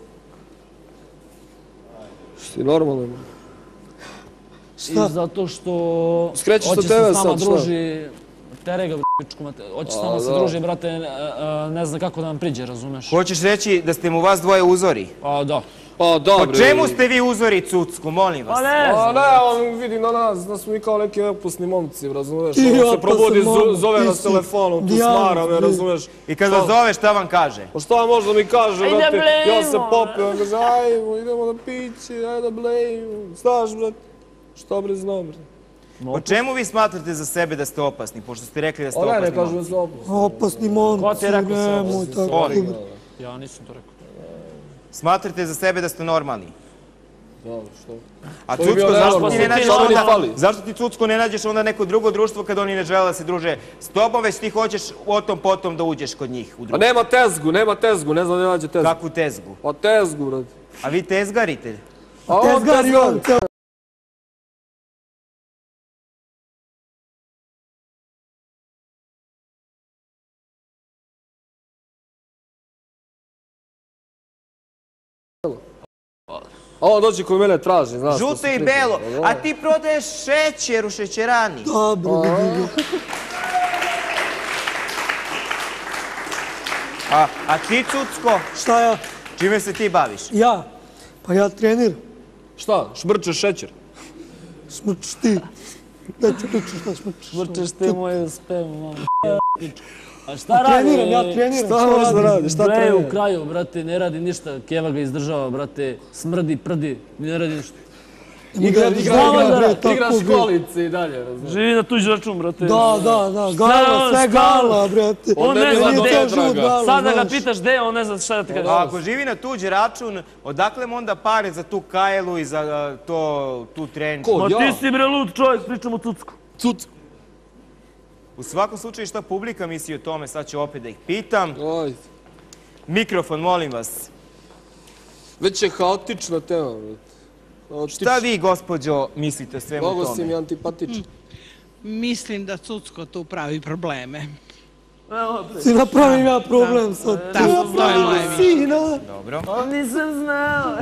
Što ti normalno, bre? Šta? I zato što Skrećeš hoće sa se tebe s nama sad, šta? druži... Terega, pičku mate. Hoće s nama se da. druži, brate, ne zna kako da nam priđe, razumeš? Hoćeš reći da ste mu vas dvoje uzori? A da. Pa da, Po bre. čemu ste vi uzori Cucku, molim vas? Pa ne A znam. ne, on vidi na nas, da smo mi kao neki opusni momci, razumeš? Ti On se opasan probudi, momak, zove ti nas si telefonom, tu dijamant, smara me, bre. razumeš? I kad vas zove, šta vam kaže? Pa šta možda mi kaže, Ajde, brate, ja se blejmo, popio, on kaže, ajmo, idemo na piće, ajde da blejmo, znaš, brate? Šta bre znam, brate? Po čemu vi smatrate za sebe da ste opasni, pošto ste rekli da ste O ne, ne opasni kažu momci? da se opusni. Opasni momci, Ko ti je rekao se nemoj opasni? tako. Oni. bre. Ja nisam to rekao. Smatrate za sebe da ste normalni? Dobro, što? A To bi bio Cucko, zašto normalno. ti ne nađeš Šta meni onda, fali? zašto ti Cucko ne nađeš onda neko drugo društvo kad oni ne žele da se druže s tobom, već ti hoćeš o tom potom da uđeš kod njih u A društvo? nema tezgu, ne znam da nađe tezgu. Kakvu tezgu? Pa tezgu, brate. A vi tezgarite? A on Tezgar i on, ceo. A on dođe kod mene traži, znaš. što Žuto se i priča. belo. Pa A ti prodaješ šećer u šećerani. Dobro, vidi. A ti, Cucko, Šta ja? čime se ti baviš? Ja? Pa ja treniram. Šta, šmrčeš šećer? Smrčiš ti. Da ću pričati šta smrčiš. Vrčeš ti moje spemu, mamo. A šta radi? Treniram, ja treniram. Šta možeš da radiš, šta Bre, trenira? u kraju, brate, ne radi ništa. Keva ga izdržava, brate. Smrdi, prdi, ne radi ništa. Igra tako, bre. školice i dalje, razumiješ? Živi na tuđi račun, brate. Da, gala, sve gala, brate. On ne ne zna zna gde do je život Predraga. gala, Sad da ga znaš. pitaš gde je, on ne zna šta da ti kaže. A ako živi na tuđi račun, odakle mu onda pare za tu kajelu i za tu trenču? Ko? Ma ja. ti si bre lud čovjek, pričamo Cucku. Cut. U svakom slučaju šta publika misli o tome, sad ću opet da ih pitam. Ajde. Mikrofon, molim vas. Već je haotična tema, brate. Šta vi, gospođo, mislite o svemu Mnogo si mi tome? antipatičan. Mislim da Cucko tu pravi probleme. Evo, bre. Si napravim ja problem sad. Da, to je moje mišljenje. Sina. Dobro. Nisam znao.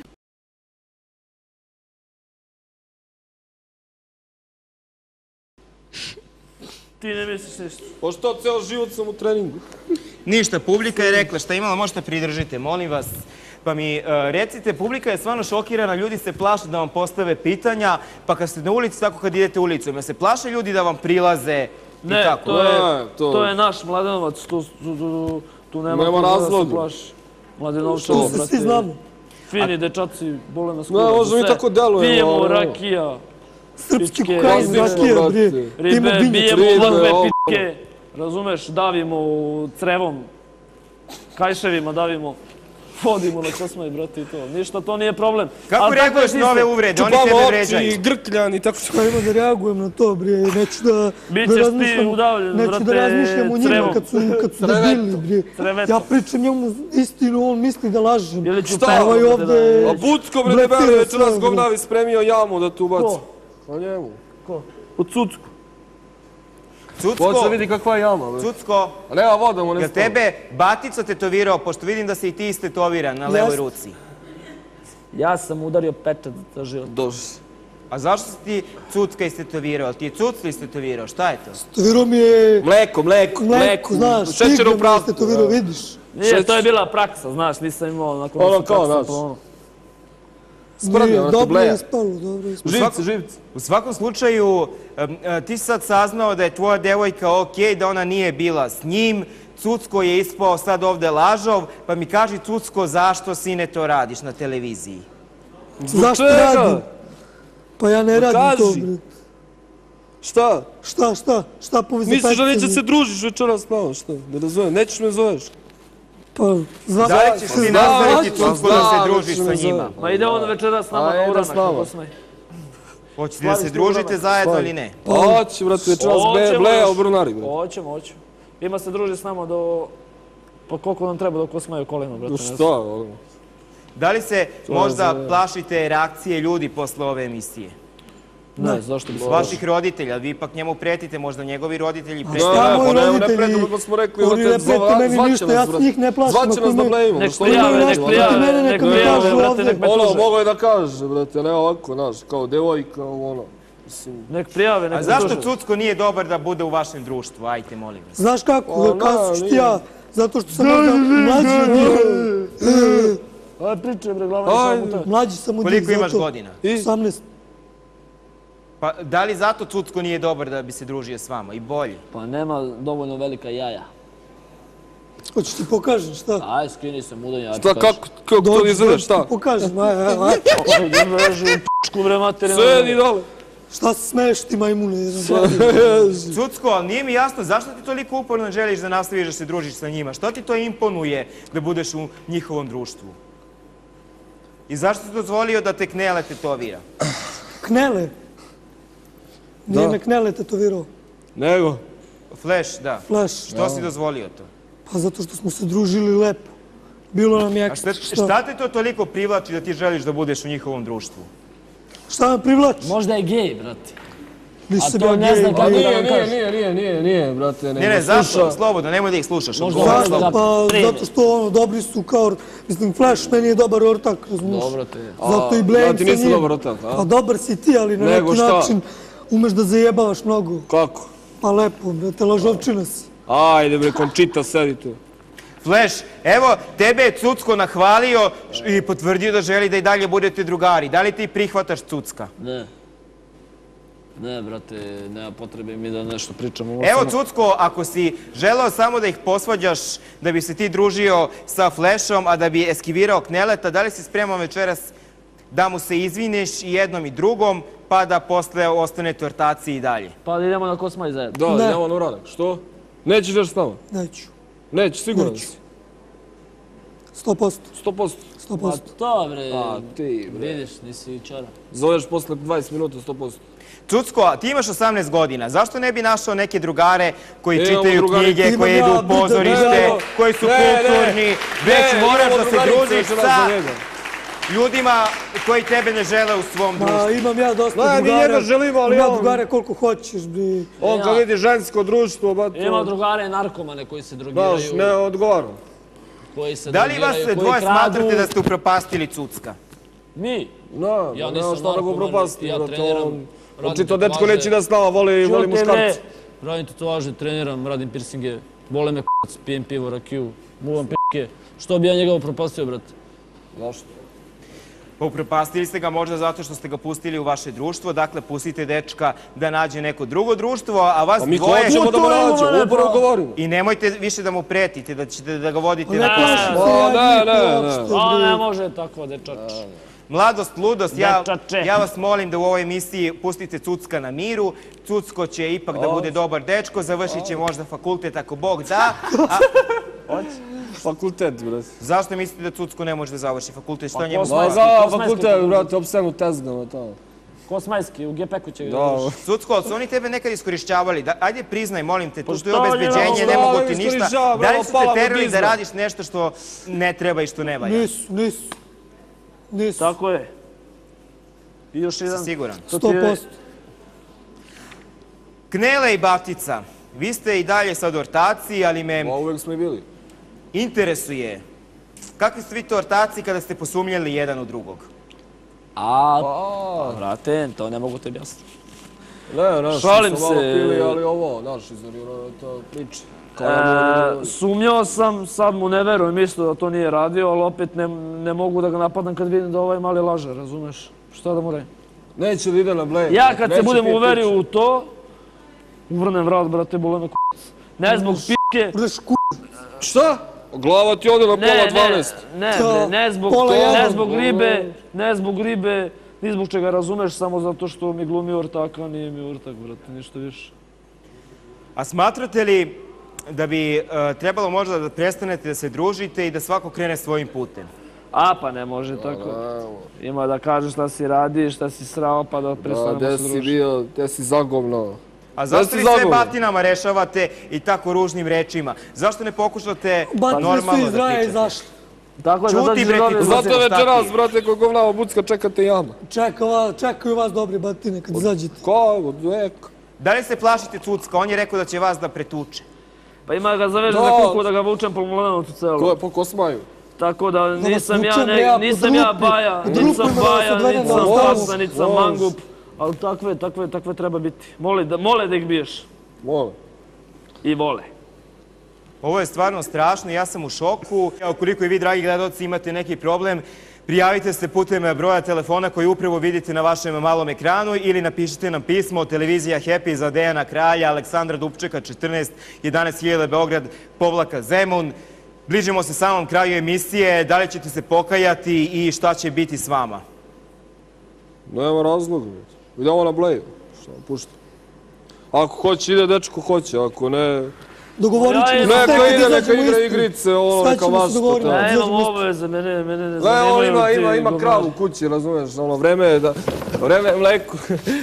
Ti ne misliš ništa. Pošto ceo život sam u treningu. Ništa, publika je rekla šta imala, možete pridržite, molim vas. Pa mi recite, publika je stvarno šokirana, ljudi se plaše da vam postave pitanja, pa kad ste na ulici, tako kad idete ulicom, ja se plaše ljudi da vam prilaze i Ne, tako? to je naš Mladenovac, tu nema Nema koga da se razloga. plaši. Mladenovčan, To se svi znamo. Fini dečaci, bole na skoro. Ne, možda mi tako delujemo, Pijemo ali- rakija, Srpski Pičke, kokain, različno, rakija, bre. brate. ribe, Ima bijemo Ribe, ovakve ovo. pitke, razumeš, davimo crevom, kajševima davimo, vodimo na kosmoj, brate, i to. Ništa, to nije problem. Kako Ali tako reaguješ je na ove sistem. uvrede? Oni Čupamo tebe oči, vređaju. grkljan i tako što. Šta ima da reagujem na to, bre, neću da Bićeš ti razmišljam, udavljen, neću brate, da razmišljam o njima crevom. kad su debili, bre. Crevetom. Ja pričam njemu istinu, on misli da lažem. Ili ću Šta? pevo, Ovaj brate, ovde- A Bucko, bre, Bletira debeli, već sve, nas bre. govnavi spremio jamu da tu ubaci. Ko? A njemu. Od Cucku. Hoće vidi kakva je jama, bre. Cucko, A nema voda mu ne jel stava. tebe Batica tetovirao, pošto vidim da se i ti istetoviran na levoj ruci? Ja sam udario pečat za život. Došli. A zašto si ti Cucka istetovirao? Ti je Cucka istetovirao, šta je to? Tetovirao mi je Mleko, znaš, šećer u tigre mi je prahu. tetovirao, vidiš. Nije, to je bila praksa, znaš, nisam imao nakon... Ono kao, znaš. Sprednje, ono ti Dobro je bleja. ispalo, dobro je ispalo. Živci. U svakom slučaju, ti si sad saznao da je tvoja devojka okej, da ona nije bila s njim. Cucko je ispao sad ovde lažov, pa mi kaži Cucko zašto sine to radiš na televiziji? Zašto čega? radim? Pa ja ne radim to, kaži. bre. Šta? Šta poveze Misliš da neće pečat? se družiš večeras s nama, šta? Ne razumem, nećeš me zoveš. Pa, Da li ćeš ti nastaviti Cucko da se družiš sa njima? Ma ide on večera s nama Ajde na uranak, s nama. kako smo. Hoćete da se družite zajedno ili ne? Hoće, brate, večeras bleja u Brunari, brate. Hoćemo. Ima se druži s nama do... Pa koliko nam treba dok osmaju koleno, brate. Šta, ono? Da li se je možda za- plašite reakcije ljudi posle ove emisije? Ne, zašto bi se... Vaših roditelja, vi ipak njemu pretite, možda njegovi roditelji šta pretite. Da, moji pa ne roditelji, predamo, pa smo rekli, oni ne prete meni ništa, ja s njih ne plašim, Zvaće ako nas da imaju- blejimo. Nek što prijave, ne nek kažu, prijave, mene nek neka mi prijave, kažu brate, ovde. nek me Ono, tuže. mogo je da kaže, brate, ne ovako, znaš, kao devojka, ono. Mislim, Nek prijave, nek A me zašto tuže. Cucko nije dobar da bude u vašem društvu? Ajte, molim vas. Znaš kako, O, kazat ću ti nije. ja, zato što sam možda mlađi od njih. Aj priče, bre, glavno je samo to. Mlađi sam od njih, Koliko imaš zato. godina? 18. Pa da li zato Cucko nije dobar da bi se družio s vama? I bolje. Pa nema dovoljno velika jaja. Hoćeš ti pokažem, šta? Aj, skini se mudanja. šta, kako to Dođi, izgleda, dođi, šta? ti pokažem, aj. Ovdje vežu pičku, bre, materinu. Sedi dole. Šta se smeješ ti majmune? Cucko, ali nije mi jasno zašto ti toliko uporno želiš da nastaviš da se družiš sa njima? Što ti to imponuje da budeš u njihovom društvu? I zašto si dozvolio da te Knele tetovira? Knele. Nije Da. me Knele tetovirao. Nego. Flash, da. Flash. Što si dozvolio to? Pa zato što smo se družili lepo. Bilo nam je A šta te to toliko privlači da ti želiš da budeš u njihovom društvu? Šta me privlači? Možda je gej, brate. Nisam to ja ne gej, znam Pa kako gej. da vam kažem. nije, brate, nego Ne, zašto? sluša. Slobodno, nemoj da ih slušaš. Možda odgovori ovako slobodno. da- Pa primi. zato što ono, dobri su kao, mislim, Flash meni je dobar ortak, razumiješ? Dobro te. Zato i Ja blejim ti sa nisam njim. dobar ortak, a? Pa dobar si ti, ali na Nego neki šta? način umeš da zajebavaš mnogo. Kako? Pa lepo, brate, lažovčina si. Ajde bre, Končita, sedi tu. Flash, evo, tebe je Cucko nahvalio i potvrdio da želi da i dalje budete drugari. Da li ti prihvataš Cucka? Ne. Ne, brate, nema potrebe mi da nešto pričamo. Ovo Evo, samo- Cucko, ako si želeo samo da ih posvađaš, da bi se ti družio sa Flashom, a da bi eskivirao Kneleta, da li si spreman večeras da mu se izvineš i jednom i drugom, pa da posle ostanete u ortaciji i dalje? Pa idemo na Kosmaj zajedno. Da, Ne. idemo na uranak. Što? Nećeš još s nama? Neću. Nećeš, siguran Neću. si? 100%. 100%. 100%. To, bre. A, ti, bre. Vidiš, nisi čara. Zoveš posle 20 minuta, 100%. Cucko, a ti imaš 18 godina, zašto ne bi našao neke drugare koji Imamo čitaju drugare. knjige, Imam koji ja, idu u bude, pozorište, ne, koji su ne, kulturni, već Ne, moraš imamo da se drugarice družiš večeras sa za njega. ljudima koji tebe ne žele u svom Ma, društvu. imam ja dosta Ne, mi drugara. njega želimo, ali Imam on- drugare koliko hoćeš, bi. On kad vidi žensko društvo, ba to... Ima drugare narkomane koji se Baš, drogiraju, ne odgovara. koji se Da li vas drogiraju, koji dvoje kradu. smatrate da ste upropastili Cucka? Mi? No, Ja ja nisam šta da ga narkoman, propasti, ja brate, treniram, on... radim Očito dečko tatuaže. neće da s nama, voli Čuti, muškarci. bre, radim tatuaže, treniram, radim piercinge, bole me k***c, pijem pivo, rakiju, muvam p***ke. Što bi ja njega upropastio, brate? Zašto? Pa upropastili ste ga možda zato što ste ga pustili u vaše društvo, dakle pustite dečka da nađe neko drugo društvo, a vas A mi dvoje... hoćemo da mu nađemo, upravo govorimo. I nemojte više da mu pretite, da ćete da ga vodite Ne na plašim posao. se O, ja ne, njih ne, uopšte, A, bre. ne može tako, dečač. Mladost, ludost, Dečače. ja vas molim da u ovoj emisiji pustite Cucka na miru. Cucko će ipak da bude dobar dečko, završit će možda fakultet ako Bog da. A Fakultet, brate. zašto mislite da Cucko ne može da završi fakultet? Što njemu Kosmajski, smeta? Za kosmajski fakultet, fakultet. brate, opsenu tezgama tamo. Kosmajski, u GPK-u će ga Da, završiti. Cucko, ali su oni tebe nekad iskorišćavali? Ajde priznaj, molim te, tu je šta obezbeđenje, njega- ne mogu šta ti oni ništa. iskorišćava, Da li bravo, su pala te mu terali da bizna. radiš nešto što ne treba i što ne valja? Nisu. Tako je. I još jedan... Siguran. To ti je- 100%. Knele i Batica, vi ste i dalje sad ortaci, ali me Uvek smo i bili. interesuje kakvi ste vi to ortaci kada ste posumnjali jedan u drugog? Brate, to ne mogu te objasniti. Ne, naš, Šalim smo malo se. pili, ali ovo, naš, izvanirano to priče. Sumnjao sam, sad mu ne verujem isto da to nije radio, ali opet ne mogu da ga napadam kad vidim da ovaj mali laže, razumeš? Šta da mu radim? Neće da ide na blej. Ja kad se budem uverio u to, uvrnem vrat, brate, bole me k***c. Ne zbog p***ke. Budeš ku... Šta? Glava ti ode na pola 12. Ne zbog ribe, ni zbog čega razumeš, samo zato što mi glumi ortaka, nije mi ortak, brate, ništa više. A smatrate li da bi trebalo možda da prestanete da se družite i da svako krene svojim putem? Pa ne može tako. Ima da kažeš šta si radi, šta si srao, pa da prestanemo se družiti. Gde si bio, gde si zagovno. A zašto vi sve batinama rešavate i tako ružnim rečima? Zašto ne pokušate normalno da pričate? Čuti, bre, ti tu Zato večeras, brate, kod govnava bucka čekate jama. Čekaju vas dobre batine kad izađete. Kako? Da li se plašite Cucka? On je rekao da će vas da pretuče. Pa ima ga zaveže za kuku da ga vučem po Mladenovcu celo. Po Kosmaju. Tako da nisam ja Baja, nisam Tasa, nisam Mangup. Ali takve treba biti. Mole da ih biješ. Mole. I vole. Ovo je stvarno strašno, ja sam u šoku. Ukoliko i vi, dragi gledalci, imate neki problem, prijavite se putem broja telefona koji upravo vidite na vašem malom ekranu ili napišite nam pismo televizija Happy za Dejana Kralja, Aleksandra Dubčeka, 14 11.000 Beograd, Zemun. Bližimo se samom kraju emisije. Da li ćete se pokajati i šta će biti s vama? Nema razloga. Idemo na bleju. Šta vam pušta? Ako hoće ide, dečko hoće. Ako ne... Dogovorit ćemo se neka kad ide, neka izađemo igra isti. igrice, ono neka mašta. Ja imam obaveze, mene ne zanimaju ti... Ima kravu u kući, razumiješ, ono vreme je da... Vreme je mleku.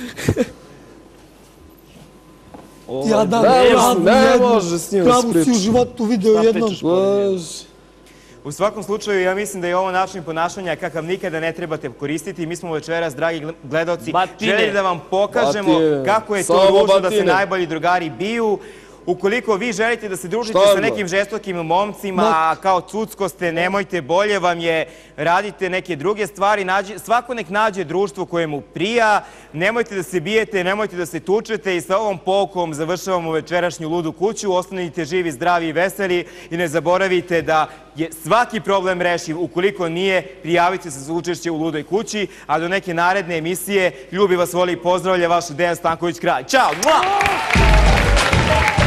Ja dam ne može s njim kravu si u životu video jednom. U svakom slučaju, ja mislim da je ovo način ponašanja kakav nikada ne trebate koristiti. Mi smo večeras, dragi gledalci, želeli da vam pokažemo kako je to ružno da se najbolji drugari biju. Ukoliko vi želite da se družite sa nekim žestokim momcima, a kao Cucko ste, nemojte, bolje vam je, radite neke druge stvari, svako nek nađe društvo koje mu prija, nemojte da se bijete, nemojte da se tučete i sa ovom poukom završavamo večerašnju ludu kuću, ostanite živi, zdravi i veseli i ne zaboravite da je svaki problem rešiv, ukoliko nije, prijavite se za učešće u ludoj kući, a do neke naredne emisije, ljubi vas, voli i pozdravlja vaš Dejan Stanković Kralj. Ćao!